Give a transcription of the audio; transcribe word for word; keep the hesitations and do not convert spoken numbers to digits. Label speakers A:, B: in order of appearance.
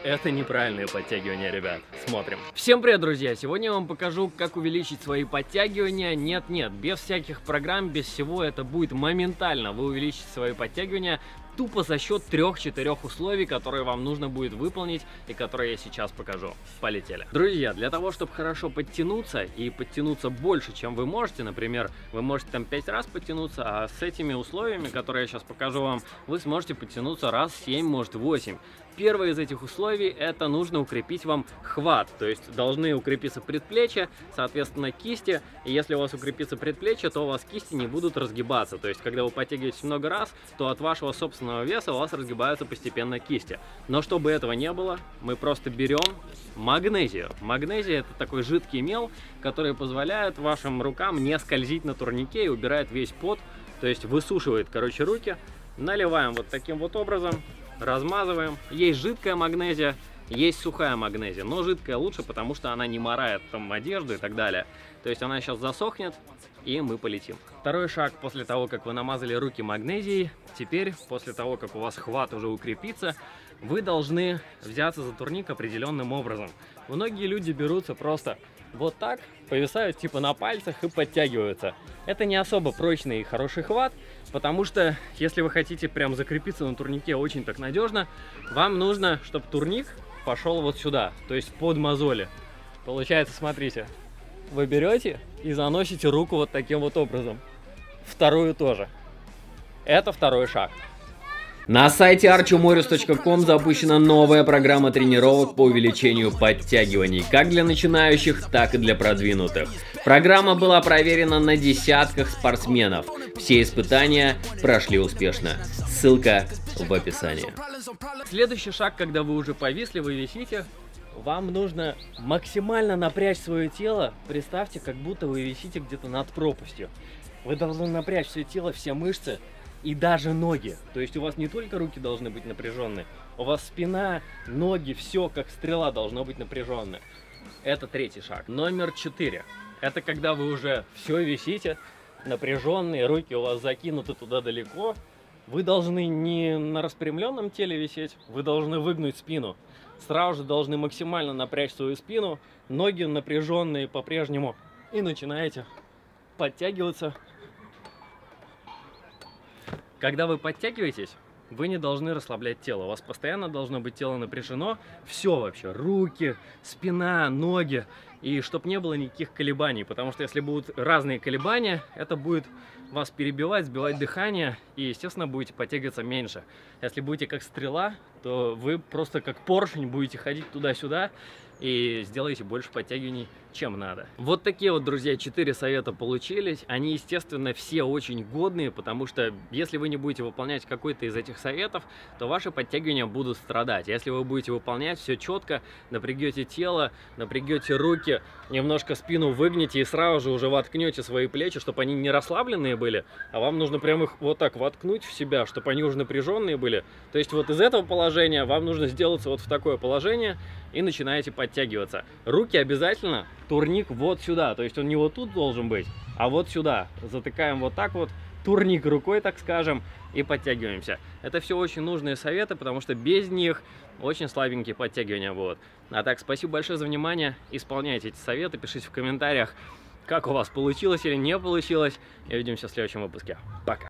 A: Это неправильные подтягивания, ребят. Смотрим. Всем привет, друзья! Сегодня я вам покажу, как увеличить свои подтягивания. Нет-нет, без всяких программ, без всего, это будет моментально. Вы увеличите свои подтягивания тупо за счет трех-четырех условий, которые вам нужно будет выполнить и которые я сейчас покажу. Полетели. Друзья, для того, чтобы хорошо подтянуться и подтянуться больше, чем вы можете, например, вы можете там пять раз подтянуться, а с этими условиями, которые я сейчас покажу вам, вы сможете подтянуться раз семь, может восемь. Первое из этих условий — это нужно укрепить вам хват, то есть должны укрепиться предплечья, соответственно кисти, и если у вас укрепится предплечье, то у вас кисти не будут разгибаться, то есть когда вы подтягиваетесь много раз, то от вашего собственного веса у вас разгибаются постепенно кисти. Но чтобы этого не было, мы просто берем магнезию. Магнезия — это такой жидкий мел, который позволяет вашим рукам не скользить на турнике и убирает весь пот, то есть высушивает, короче, руки. Наливаем вот таким вот образом. Размазываем. Есть жидкая магнезия, есть сухая магнезия, но жидкая лучше, потому что она не морает там одежду и так далее. То есть она сейчас засохнет, и мы полетим. Второй шаг после того, как вы намазали руки магнезией, теперь, после того, как у вас хват уже укрепится, вы должны взяться за турник определенным образом. Многие люди берутся просто вот так, повисают типа на пальцах и подтягиваются. Это не особо прочный и хороший хват, потому что если вы хотите прям закрепиться на турнике очень так надежно, вам нужно, чтобы турник пошел вот сюда, то есть под мозоли. Получается, смотрите, вы берете и заносите руку вот таким вот образом. Вторую тоже. Это второй шаг. На сайте арчуморис точка ком запущена новая программа тренировок по увеличению подтягиваний, как для начинающих, так и для продвинутых. Программа была проверена на десятках спортсменов. Все испытания прошли успешно. Ссылка в описании. Следующий шаг, когда вы уже повисли, вы висите, вам нужно максимально напрячь свое тело. Представьте, как будто вы висите где-то над пропастью. Вы должны напрячь все тело, все мышцы. И даже ноги. То есть у вас не только руки должны быть напряженные, у вас спина, ноги, все как стрела должно быть напряженное. Это третий шаг. Номер четыре. Это когда вы уже все висите, напряженные, руки у вас закинуты туда далеко. Вы должны не на распрямленном теле висеть, вы должны выгнуть спину. Сразу же должны максимально напрячь свою спину, ноги напряженные по-прежнему. И начинаете подтягиваться. Когда вы подтягиваетесь, вы не должны расслаблять тело. У вас постоянно должно быть тело напряжено. Все вообще. Руки, спина, ноги. И чтобы не было никаких колебаний. Потому что если будут разные колебания, это будет вас перебивать, сбивать дыхание. И, естественно, будете подтягиваться меньше. Если будете как стрела, то вы просто как поршень будете ходить туда-сюда. И сделаете больше подтягиваний, чем надо. Вот такие вот, друзья, четыре совета получились. Они, естественно, все очень годные, потому что если вы не будете выполнять какой-то из этих советов, то ваши подтягивания будут страдать. Если вы будете выполнять все четко, напрягете тело, напрягете руки, немножко спину выгните и сразу же уже воткнете свои плечи, чтобы они не расслабленные были, а вам нужно прям их вот так воткнуть в себя, чтобы они уже напряженные были. То есть вот из этого положения вам нужно сделаться вот в такое положение и начинаете подтягиваться. Руки обязательно, турник вот сюда, то есть он не вот тут должен быть, а вот сюда. Затыкаем вот так вот, турник рукой, так скажем, и подтягиваемся. Это все очень нужные советы, потому что без них очень слабенькие подтягивания будут. А так, спасибо большое за внимание, исполняйте эти советы, пишите в комментариях, как у вас получилось или не получилось, и увидимся в следующем выпуске. Пока!